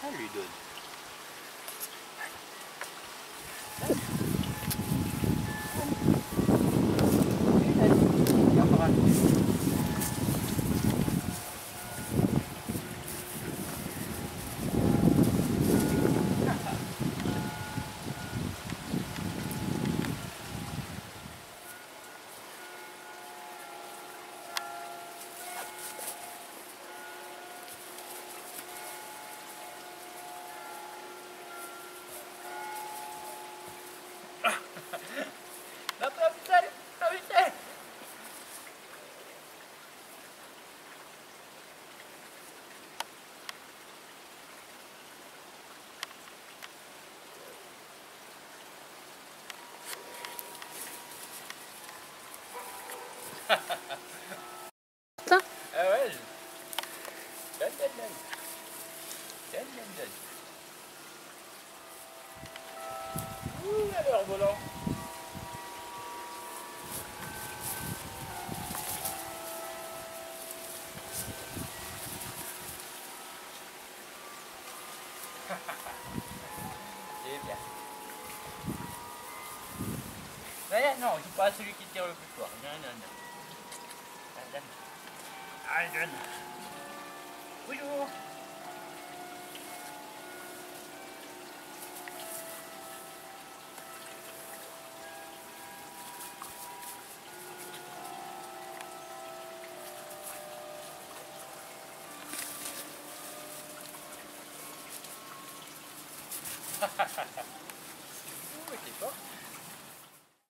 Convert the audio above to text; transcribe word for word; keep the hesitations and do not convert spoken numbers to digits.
Elle lui donne. Ça Ah ouais. Donne, donne, donne. Donne, donne, donne. Ouh, alors volant. C'est bien. Regarde, non, je suis pas celui qui tire le plus fort. Non, non, non. Allez, donne. Allez, donne. Bonjour. Ouh, t'es fort.